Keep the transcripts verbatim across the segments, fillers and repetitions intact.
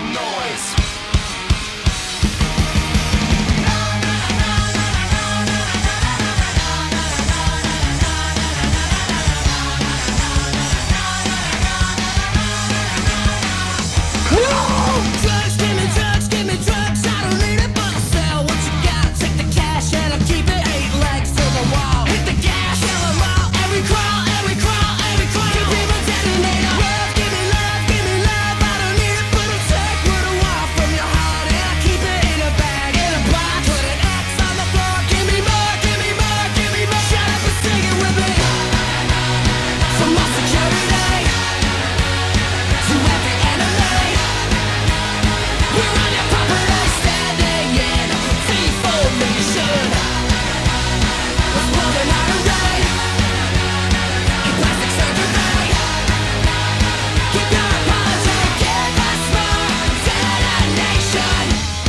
noise. Drugs, give me drugs, give me drugs. I don't need it, but I'll sell what you got. Take the cash and I'll keep it. Eight legs to the wall. Hit the gas, kill 'em all. Every crawl, every crawl, every crawl. Keep people detonator. Love, give me love, give me love. I don't need it, but I'll take what I want from your heart. And I'll keep it in a bag, in a box. Put an X on the floor. Give me more, give me more, give me more. Shut up and sing it with me. From my security to every enemy. We're on your property, standing in V formation. We're smoking out a rain in plastic surgery. Keep your apology, give us more detonation.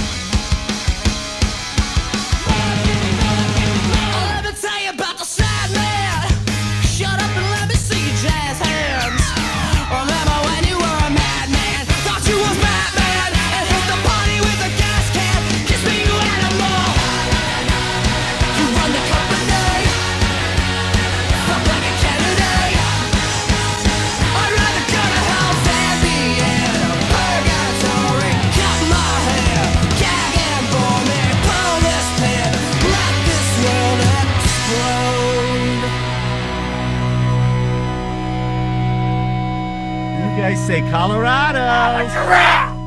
Oh, let me tell you about the sad man. Shut up and let me see your jazz hands. Remember when you were a madman? Thought you was Batman and hit the party with a gas can. Kiss me, you animal. You run the company. Fuck like a Kennedy. I'd rather go to hell than be in a purgatory. Cut my hair, gag and bore me. Pull this pin, let this world explode. You guys say Colorado.